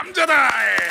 남자다.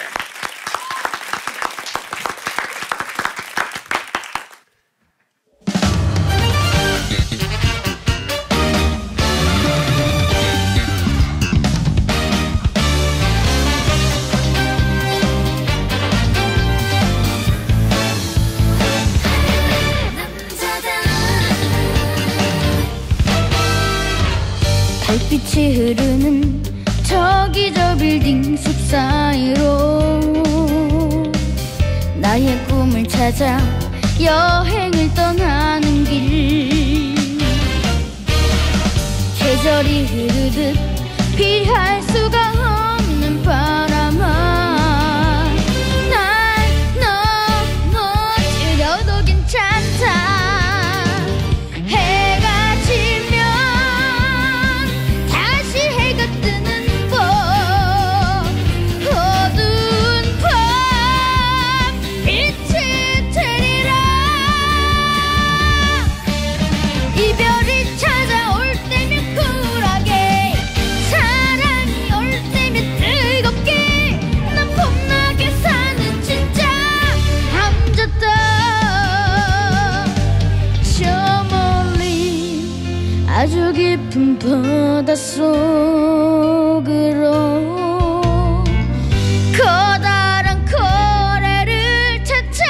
달빛이 흐르는 저기 저 빌딩 숲 사이로 나의 꿈을 찾아 여행을 떠나는 길. 계절이 흐르듯 피할 수가 없는 바람아, 날 넘어뜨려도 괜찮다. 이별이 찾아올 때면 쿨하게, 사랑이 올 때면 뜨겁게, 난 폼나게 사는 진짜 남자다. 저 멀리 아주 깊은 바닷속으로 커다란 고래를 찾아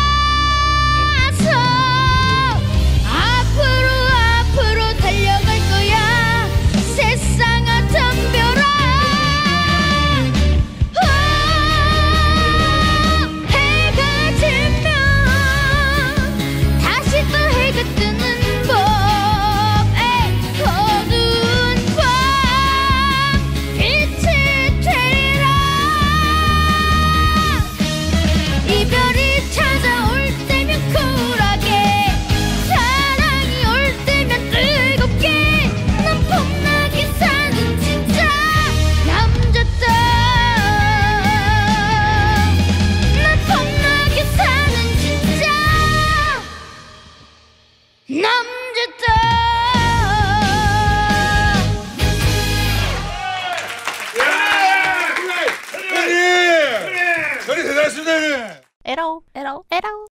남자다. 형님, 형님 대단하십니다. 에라오 에라오 에라오.